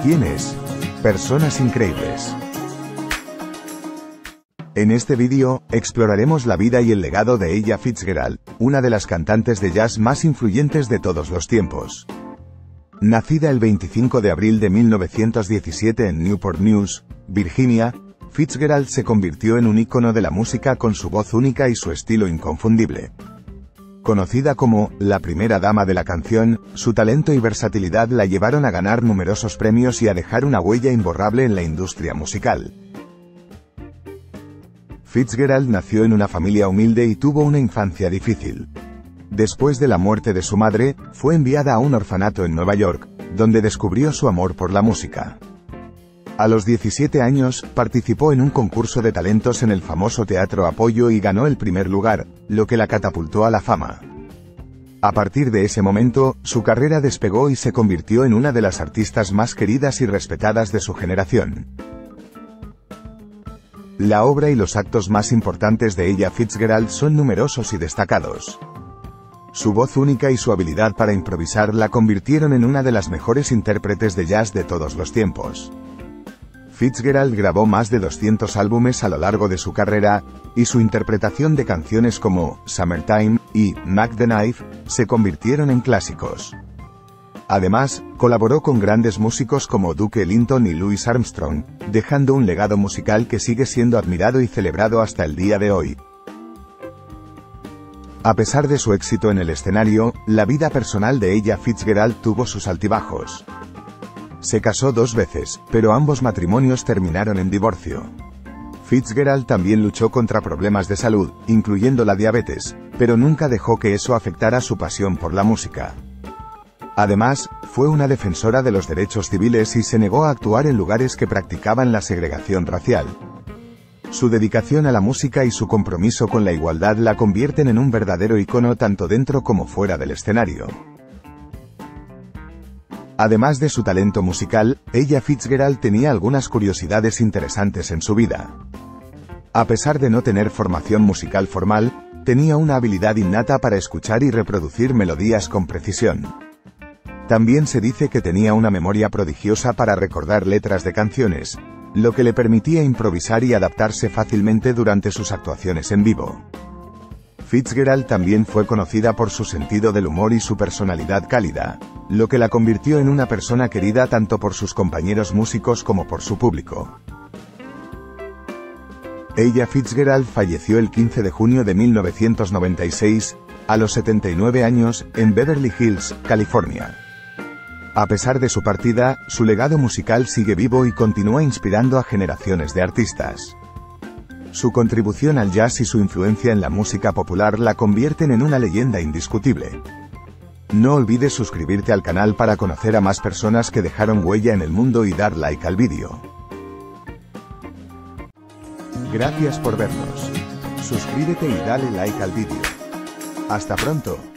¿Quién es? Personas increíbles. En este vídeo, exploraremos la vida y el legado de Ella Fitzgerald, una de las cantantes de jazz más influyentes de todos los tiempos. Nacida el 25 de abril de 1917 en Newport News, Virginia, Fitzgerald se convirtió en un ícono de la música con su voz única y su estilo inconfundible. Conocida como la primera dama de la canción, su talento y versatilidad la llevaron a ganar numerosos premios y a dejar una huella imborrable en la industria musical. Fitzgerald nació en una familia humilde y tuvo una infancia difícil. Después de la muerte de su madre, fue enviada a un orfanato en Nueva York, donde descubrió su amor por la música. A los 17 años, participó en un concurso de talentos en el famoso Teatro Apollo y ganó el primer lugar, lo que la catapultó a la fama. A partir de ese momento, su carrera despegó y se convirtió en una de las artistas más queridas y respetadas de su generación. La obra y los actos más importantes de Ella Fitzgerald son numerosos y destacados. Su voz única y su habilidad para improvisar la convirtieron en una de las mejores intérpretes de jazz de todos los tiempos. Fitzgerald grabó más de 200 álbumes a lo largo de su carrera, y su interpretación de canciones como Summertime y Mac the Knife se convirtieron en clásicos. Además, colaboró con grandes músicos como Duke Ellington y Louis Armstrong, dejando un legado musical que sigue siendo admirado y celebrado hasta el día de hoy. A pesar de su éxito en el escenario, la vida personal de Ella Fitzgerald tuvo sus altibajos. Se casó 2 veces, pero ambos matrimonios terminaron en divorcio. Fitzgerald también luchó contra problemas de salud, incluyendo la diabetes, pero nunca dejó que eso afectara su pasión por la música. Además, fue una defensora de los derechos civiles y se negó a actuar en lugares que practicaban la segregación racial. Su dedicación a la música y su compromiso con la igualdad la convierten en un verdadero ícono tanto dentro como fuera del escenario. Además de su talento musical, Ella Fitzgerald tenía algunas curiosidades interesantes en su vida. A pesar de no tener formación musical formal, tenía una habilidad innata para escuchar y reproducir melodías con precisión. También se dice que tenía una memoria prodigiosa para recordar letras de canciones, lo que le permitía improvisar y adaptarse fácilmente durante sus actuaciones en vivo. Fitzgerald también fue conocida por su sentido del humor y su personalidad cálida, lo que la convirtió en una persona querida tanto por sus compañeros músicos como por su público. Ella Fitzgerald falleció el 15 de junio de 1996, a los 79 años, en Beverly Hills, California. A pesar de su partida, su legado musical sigue vivo y continúa inspirando a generaciones de artistas. Su contribución al jazz y su influencia en la música popular la convierten en una leyenda indiscutible. No olvides suscribirte al canal para conocer a más personas que dejaron huella en el mundo y dar like al vídeo. Gracias por vernos. Suscríbete y dale like al vídeo. Hasta pronto.